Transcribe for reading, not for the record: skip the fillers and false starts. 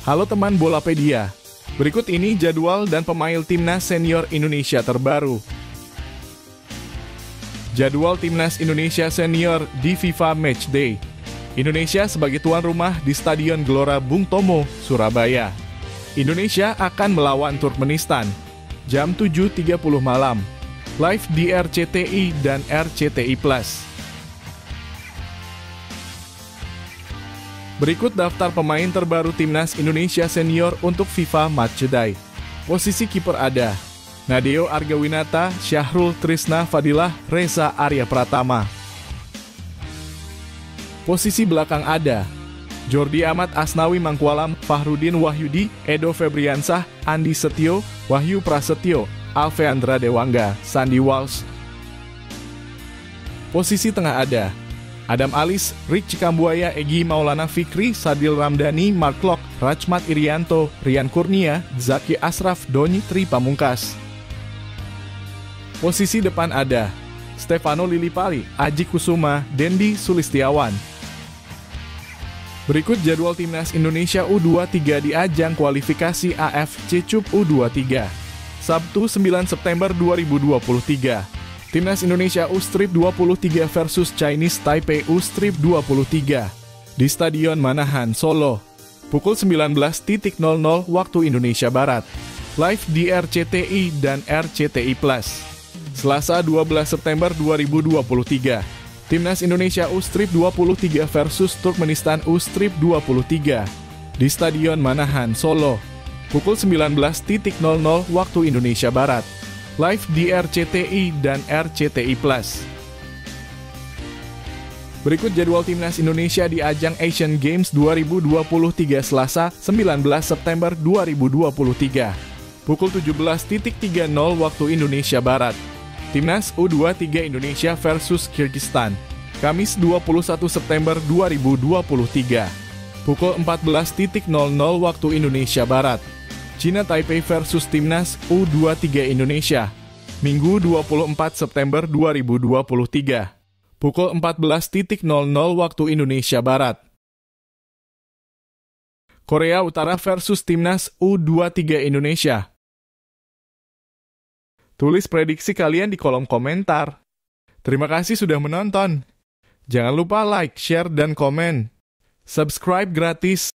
Halo teman Bolapedia, berikut ini jadwal dan pemain Timnas Senior Indonesia terbaru. Jadwal Timnas Indonesia Senior di FIFA Matchday. Indonesia sebagai tuan rumah di Stadion Gelora Bung Tomo, Surabaya. Indonesia akan melawan Turkmenistan, jam 7.30 malam, live di RCTI dan RCTI+. Berikut daftar pemain terbaru Timnas Indonesia Senior untuk FIFA Matchday. Posisi kiper ada Nadeo Argawinata, Syahrul Trisna Fadilah, Reza Arya Pratama. Posisi belakang ada Jordi Amat Asnawi Mangkualam, Fahrudin Wahyudi, Edo Febriansah, Andi Setio, Wahyu Prasetyo, Alveandra Dewangga, Sandi Walsh. Posisi tengah ada Adam Alis, Rich Kambuaya, Egy Maulana Fikri, Sadil Ramdhani, Mark Lok, Rachmat Irianto, Rian Kurnia, Zaki Ashraf, Doni Tri Pamungkas. Posisi depan ada Stefano Lillipali, Aji Kusuma, Dendi Sulistiawan. Berikut jadwal Timnas Indonesia U23 di ajang kualifikasi AFC Cup U23. Sabtu 9 September 2023. Timnas Indonesia U-23 versus Chinese Taipei U-23 di Stadion Manahan, Solo. Pukul 19.00 waktu Indonesia Barat. Live di RCTI dan RCTI+. Selasa 12 September 2023. Timnas Indonesia U-23 versus Turkmenistan U-23 di Stadion Manahan, Solo. Pukul 19.00 waktu Indonesia Barat. Live di RCTI dan RCTI+. Berikut jadwal Timnas Indonesia di ajang Asian Games 2023 Selasa 19 September 2023. Pukul 17.30 waktu Indonesia Barat. Timnas U23 Indonesia versus Kyrgyzstan. Kamis 21 September 2023. Pukul 14.00 waktu Indonesia Barat. China Taipei versus Timnas U23 Indonesia. Minggu 24 September 2023. Pukul 14.00 waktu Indonesia Barat. Korea Utara versus Timnas U23 Indonesia. Tulis prediksi kalian di kolom komentar. Terima kasih sudah menonton. Jangan lupa like, share, dan komen. Subscribe gratis.